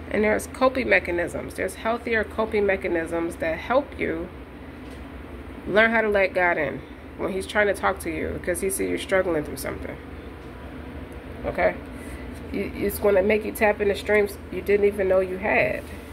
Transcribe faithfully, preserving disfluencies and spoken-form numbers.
And there's coping mechanisms. There's healthier coping mechanisms that help you learn how to let God in when he's trying to talk to you because he sees you're struggling through something. Okay? It's going to make you tap into streams you didn't even know you had.